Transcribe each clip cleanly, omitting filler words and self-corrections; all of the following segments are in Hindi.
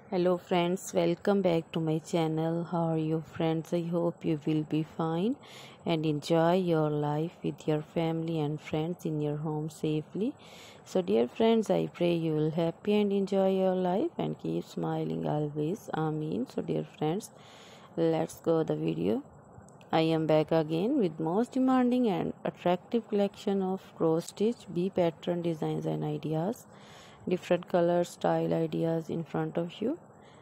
Hello friends, welcome back to my channel. How are you friends? I hope you will be fine and enjoy your life with your family and friends in your home safely. So dear friends, I pray you will happy and enjoy your life and keep smiling always. Amen. So dear friends, let's go the video. I am back again with most demanding and attractive collection of cross stitch B pattern designs and ideas. Different color style ideas in front of you.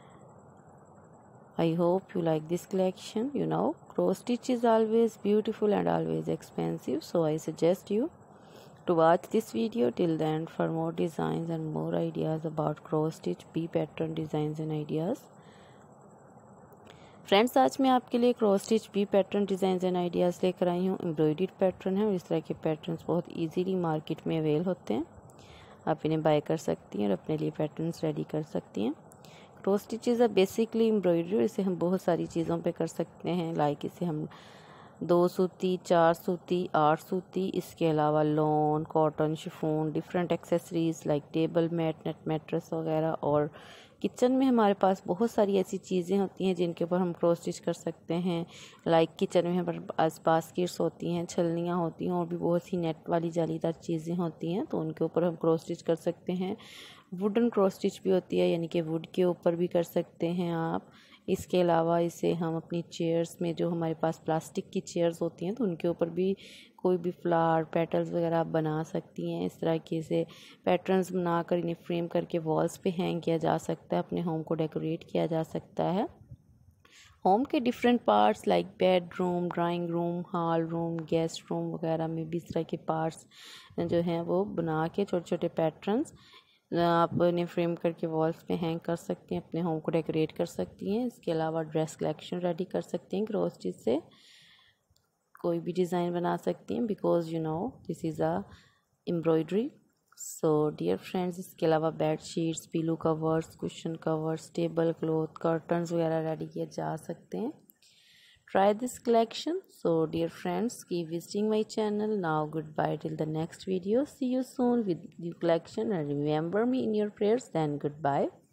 I hope you like this collection. Cross stitch is always beautiful and always expensive, so I suggest you to watch this video till the end for more designs and more ideas about cross stitch B pattern designs and ideas. Friends, आज मैं आपके लिए क्रॉस स्टिच बी पैटर्न डिज़ाइन एंड आइडियाज़ लेकर आई हूँ। एम्ब्रॉयडर्ड पैटर्न है और इस तरह के पैटर्न्स बहुत इजीली मार्केट में अवेल होते हैं। आप इन्हें बाय कर सकती हैं और अपने लिए पैटर्न्स रेडी कर सकती हैं। क्रॉस स्टिचेज है बेसिकली एम्ब्रॉयडरी, इसे हम बहुत सारी चीज़ों पे कर सकते हैं। लाइक इसे हम 2 सूती, 4 सूती, 8 सूती, इसके अलावा lawn, cotton, chiffon, different accessories like table mat, net mattress वगैरह। और किचन में हमारे पास बहुत सारी ऐसी चीज़ें होती हैं जिनके ऊपर हम क्रॉस स्टिच कर सकते हैं। लाइक किचन में हमारे पास बास्केट्स होती हैं, छलनियाँ होती हैं और भी बहुत सी नेट वाली जालीदार चीज़ें होती हैं, तो उनके ऊपर हम क्रॉस स्टिच कर सकते हैं। वुडन क्रॉस स्टिच भी होती है, यानी कि वुड के ऊपर भी कर सकते हैं आप। इसके अलावा इसे हम अपनी चेयर्स में, जो हमारे पास प्लास्टिक की चेयर्स होती हैं, तो उनके ऊपर भी कोई भी फ्लावर पेटल्स वगैरह आप बना सकती हैं। इस तरह के से पैटर्न्स बनाकर इन्हें फ्रेम करके वॉल्स पे हैंग किया जा सकता है, अपने होम को डेकोरेट किया जा सकता है। होम के different parts like bedroom, drawing room, hall room, guest room वगैरह में भी इस तरह के पार्ट्स जो हैं वो बना के छोटे छोटे पैटर्न्स आप इन्हें फ्रेम करके वॉल्स पे हैंग कर सकती हैं, अपने होम को डेकोरेट कर सकती हैं। इसके अलावा ड्रेस कलेक्शन रेडी कर सकती हैं क्रॉस स्टिच से, कोई भी डिज़ाइन बना सकती हैं, because this is a embroidery. So dear friends, इसके अलावा bed sheets, pillow covers, cushion covers, table cloth, curtains वगैरह रेडी किए जा सकते हैं। Try this collection. So dear friends, keep visiting my channel. Now goodbye till the next video. See you soon with new collection and remember me in your prayers. Then goodbye.